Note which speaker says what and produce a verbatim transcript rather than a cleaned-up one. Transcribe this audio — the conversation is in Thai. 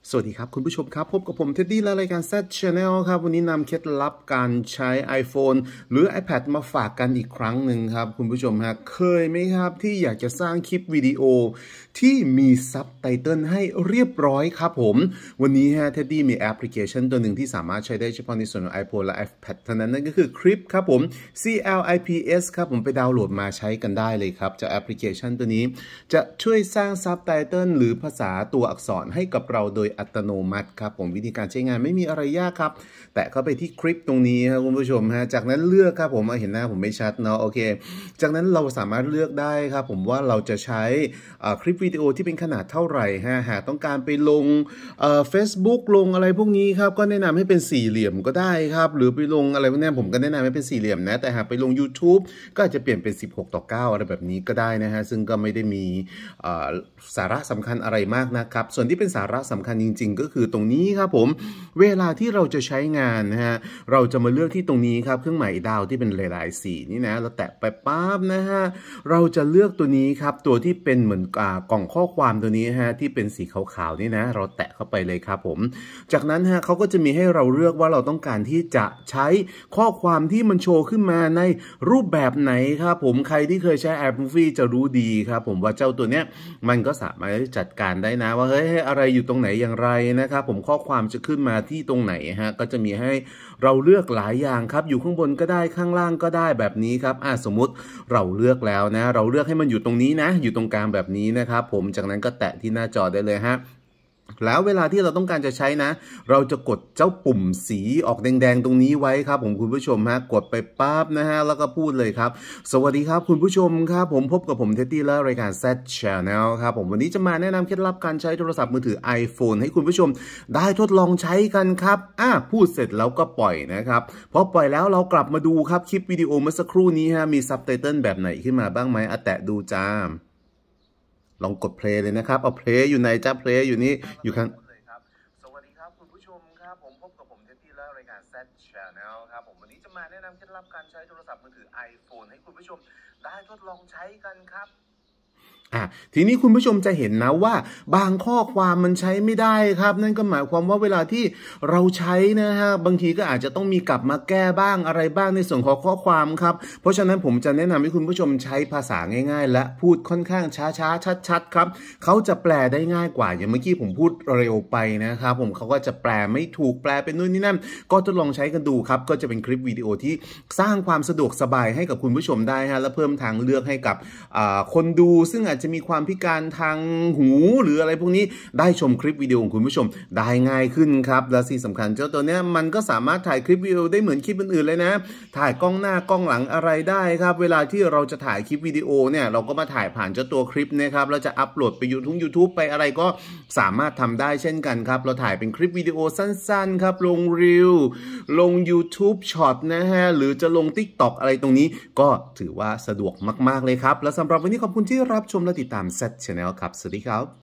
Speaker 1: สวัสดีครับคุณผู้ชมครับพบกับผมเท็ดดี้และรายการ Z Channel ครับวันนี้นำเคล็ดลับการใช้ iPhone หรือ iPad มาฝากกันอีกครั้งหนึ่งครับคุณผู้ชมฮะเคยไหมครับที่อยากจะสร้างคลิปวิดีโอที่มีซับไตเติลให้เรียบร้อยครับผมวันนี้ฮะเท็ดดี้มีแอปพลิเคชันตัวหนึ่งที่สามารถใช้ได้เฉพาะในส่วนของ iPhone และ iPad เท่านั้นนั่นก็คือ Clip ครับผม C L I P S ครับผมไปดาวน์โหลดมาใช้กันได้เลยครับจากแอปพลิเคชันตัวนี้จะช่วยสร้างซับไตเติลหรือภาษาตัวอักษรให้กับเราโดยอัตโนมัติครับผมวิธีการใช้งานไม่มีอะไรยากครับแตะเข้าไปที่คลิปตรงนี้ครับคุณผู้ชมฮะจากนั้นเลือกครับผมเห็นหน้าผมไม่ชัดเนาะโอเคจากนั้นเราสามารถเลือกได้ครับผมว่าเราจะใช้คลิปวิดีโอที่เป็นขนาดเท่าไหร่ฮะหากต้องการไปลงเฟซบุ๊กลงอะไรพวกนี้ครับก็แนะนำให้เป็นสี่เหลี่ยมก็ได้ครับหรือไปลงอะไรพวกนี้ผมก็แนะนำให้เป็นสี่เหลี่ยมนะแต่หากไปลง YouTube ก็อาจจะเปลี่ยนเป็นสิบหกต่อเก้าอะไรแบบนี้ก็ได้นะฮะซึ่งก็ไม่ได้มีสาระสำคัญอะไรมากนะครับส่วนที่เป็นสาระสำคัญจริงๆก็คือตรงนี้ครับผมเวลาที่เราจะใช้งานนะฮะเราจะมาเลือกที่ตรงนี้ครับเครื่องหมายดาวที่เป็นหลายๆสีนี่นะเราแตะไปปั๊บนะฮะเราจะเลือกตัวนี้ครับตัวที่เป็นเหมือนกล่องข้อความตัวนี้ฮะที่เป็นสีขาวๆนี่นะเราแตะเข้าไปเลยครับผมจากนั้นฮะเขาก็จะมีให้เราเลือกว่าเราต้องการที่จะใช้ข้อความที่มันโชว์ขึ้นมาในรูปแบบไหนครับผมใครที่เคยใช้แอป Movie จะรู้ดีครับผมว่าเจ้าตัวเนี้ยมันก็สามารถจัดการได้นะว่าเฮ้ยอะไรอยู่ตรงไหนอย่างไรนะครับผมข้อความจะขึ้นมาที่ตรงไหนฮะก็จะมีให้เราเลือกหลายอย่างครับอยู่ข้างบนก็ได้ข้างล่างก็ได้แบบนี้ครับอ่ะสมมุติเราเลือกแล้วนะเราเลือกให้มันอยู่ตรงนี้นะอยู่ตรงกลางแบบนี้นะครับผมจากนั้นก็แตะที่หน้าจอได้เลยฮะแล้วเวลาที่เราต้องการจะใช้นะเราจะกดเจ้าปุ่มสีออกแดงๆตรงนี้ไว้ครับผมคุณผู้ชมฮะกดไปปั๊บนะฮะแล้วก็พูดเลยครับสวัสดีครับคุณผู้ชมครับผมพบกับผมเท็ดดี้และรายการ Z Channel ครับผมวันนี้จะมาแนะนำเคล็ดลับการใช้โทรศัพท์มือถือ iPhone ให้คุณผู้ชมได้ทดลองใช้กันครับอ่ะพูดเสร็จแล้วก็ปล่อยนะครับพอปล่อยแล้วเรากลับมาดูครับคลิปวิดีโอเมื่อสักครู่นี้ฮะมีซับไตเติลแบบไหนขึ้นมาบ้างไหมอ่ะแตะดูจ้าลองกดเพลย์เลยนะครับเอาเพลย์อยู่ไหนจ้าเพลย์อยู่นี่อยู่ข้างสวัสดีครับคุณผู้ชมครับผมพบกับผมเท็ดดี้และรายการ Z Channel ครับผมวันนี้จะมาแนะนำเคล็ดลับการใช้โทรศัพท์มือถือ iPhone ให้คุณผู้ชมได้ทดลองใช้กันครับอ่ะทีนี้คุณผู้ชมจะเห็นนะว่าบางข้อความมันใช้ไม่ได้ครับนั่นก็หมายความว่าเวลาที่เราใช้นะฮะบางทีก็อาจจะต้องมีกลับมาแก้บ้างอะไรบ้างในส่วนของข้อความครับเพราะฉะนั้นผมจะแนะนำให้คุณผู้ชมใช้ภาษาง่ายๆและพูดค่อนข้างช้าๆชัดๆครับเขาจะแปลได้ง่ายกว่าอย่างเมื่อกี้ผมพูดเร็วไปนะครับผมเขาก็จะแปลไม่ถูกแปลเป็นนู่นนี่นั่นก็ทดลองใช้กันดูครับก็จะเป็นคลิปวิดีโอที่สร้างความสะดวกสบายให้กับคุณผู้ชมได้ฮะและเพิ่มทางเลือกให้กับคนดูซึ่งอาจจะมีความพิการทางหูหรืออะไรพวกนี้ได้ชมคลิปวิดีโอของคุณผู้ชมได้ง่ายขึ้นครับและสิ่งสำคัญเจ้าตัวเนี้ยมันก็สามารถถ่ายคลิปวิดีโอได้เหมือนคลิปอื่นๆเลยนะถ่ายกล้องหน้ากล้องหลังอะไรได้ครับเวลาที่เราจะถ่ายคลิปวิดีโอเนี่ยเราก็มาถ่ายผ่านเจ้าตัวคลิปนะครับแล้วจะอัปโหลดไปยูทูบยูทูบไปอะไรก็สามารถทำได้เช่นกันครับเราถ่ายเป็นคลิปวิดีโอสั้นๆครับลงรีลลง YouTube Short นะฮะหรือจะลง TikTok อะไรตรงนี้ก็ถือว่าสะดวกมากๆเลยครับและสำหรับวันนี้ขอบคุณที่รับชมและติดตาม Z Channel ครับสวัสดีครับ